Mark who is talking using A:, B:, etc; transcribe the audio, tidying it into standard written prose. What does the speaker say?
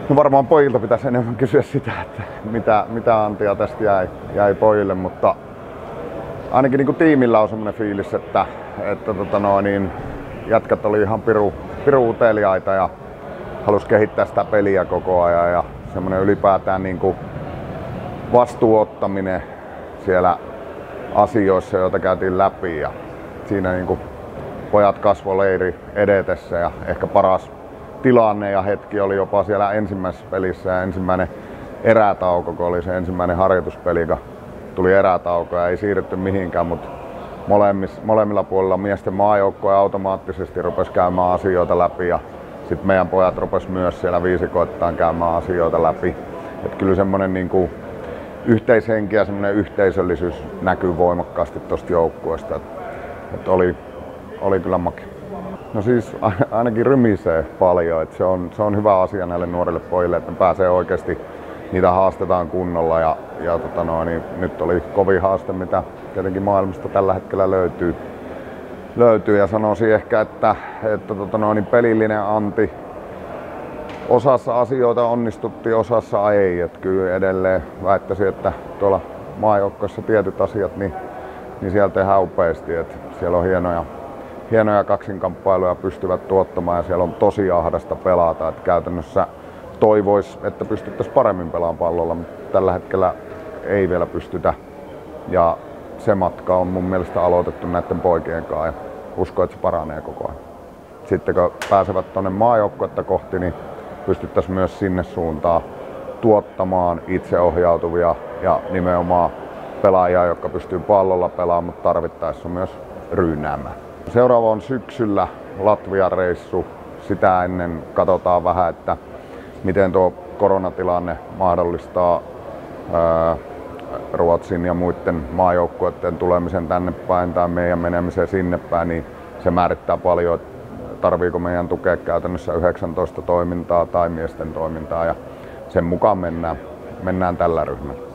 A: No varmaan pojilta pitäisi enemmän kysyä sitä, että mitä antia tästä jäi pojille, mutta ainakin niin kuin tiimillä on semmoinen fiilis, että jätkät oli ihan piru uteliaita ja halusi kehittää sitä peliä koko ajan ja semmoinen ylipäätään niin kuin vastuuottaminen siellä asioissa, joita käytiin läpi ja siinä niin kuin pojat kasvoi leiri edetessä ja ehkä paras tilanne ja hetki oli jopa siellä ensimmäisessä pelissä ja ensimmäinen erätauko, kun oli se ensimmäinen harjoituspeli, kun tuli erätauko ja ei siirrytty mihinkään, mutta molemmilla puolilla miesten maajoukkue automaattisesti rupesi käymään asioita läpi ja sitten meidän pojat rupesi myös siellä viisikoittain käymään asioita läpi. Et kyllä semmoinen niinku yhteishenki ja semmoinen yhteisöllisyys näkyy voimakkaasti tuosta joukkueesta. Et oli kyllä makea. No siis ainakin rymisee paljon, että se on hyvä asia näille nuorille pojille, että ne pääsee oikeasti, niitä haastetaan kunnolla ja nyt oli kovin haaste, mitä tietenkin maailmasta tällä hetkellä löytyy ja sanoisin ehkä, että pelillinen anti, osassa asioita onnistuttiin, osassa ei, että kyllä edelleen väittäisin, että tuolla maajoukkoissa tietyt asiat, niin siellä tehdään upeasti, että siellä on hienoja kaksinkamppailuja pystyvät tuottamaan ja siellä on tosi ahdasta pelata, että käytännössä toivoisi, että pystyttäisiin paremmin pelaamaan pallolla, mutta tällä hetkellä ei vielä pystytä ja se matka on mun mielestä aloitettu näiden poikien kanssa ja uskon, että se paranee koko ajan. Sitten kun pääsevät tuonne maajoukkuetta kohti, niin pystyttäisiin myös sinne suuntaan tuottamaan itseohjautuvia ja nimenomaan pelaajia, jotka pystyy pallolla pelaamaan, mutta tarvittaessa myös ryynäämään. Seuraava on syksyllä Latvian reissu. Sitä ennen katsotaan vähän, että miten tuo koronatilanne mahdollistaa Ruotsin ja muiden maajoukkueiden tulemisen tänne päin tai meidän menemisen sinne päin, niin se määrittää paljon, että tarviiko meidän tukea käytännössä 19 toimintaa tai miesten toimintaa ja sen mukaan mennään tällä ryhmällä.